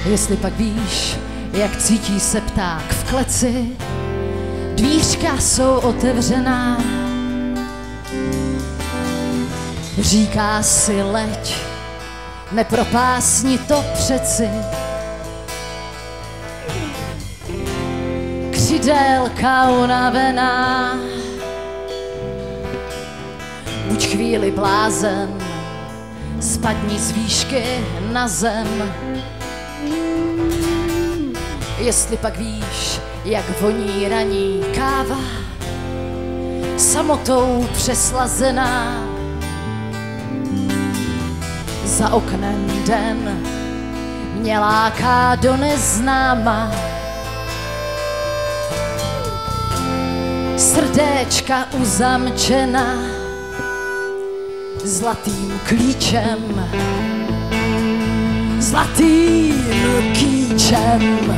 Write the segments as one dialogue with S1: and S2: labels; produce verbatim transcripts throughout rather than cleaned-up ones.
S1: Jestli pak víš, jak cítí se pták v kleci, dvířka jsou otevřená. Říká si leď, nepropásni to přeci. Křidélka unavená, buď chvíli blázen, spadni z výšky na zem. Jestli pak víš, jak voní ranní káva, samotou přeslazená. Za oknem den mě láká do neznáma. Srdéčka uzamčená zlatým klíčem, zlatým kýčem.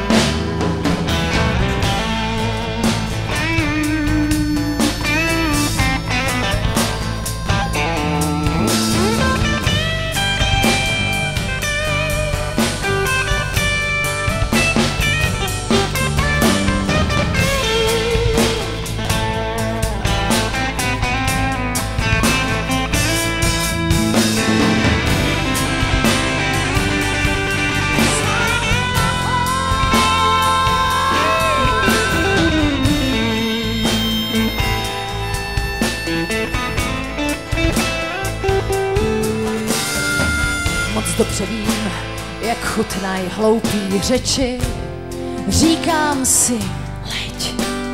S1: Moc dobře vím, jak chutnají hloupý řeči. Říkám si, leď.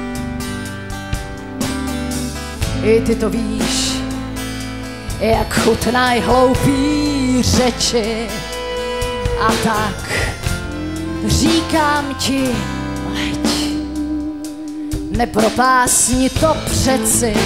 S1: I ty to víš, jak chutnají hloupý řeči. A tak říkám ti, leď. Nepropásni to přeci.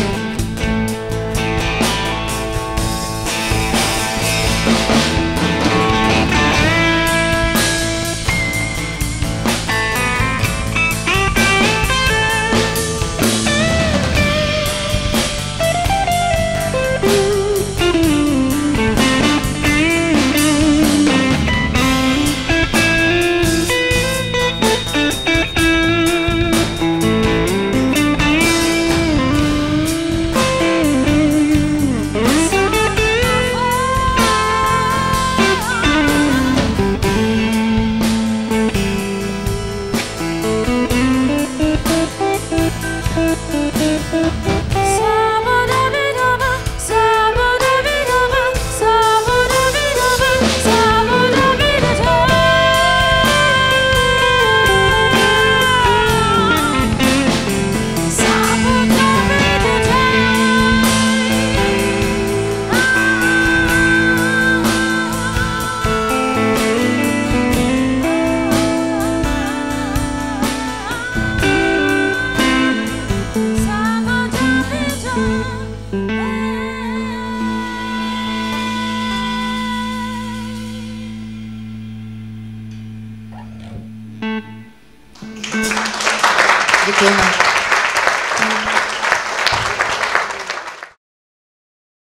S1: Děkujeme.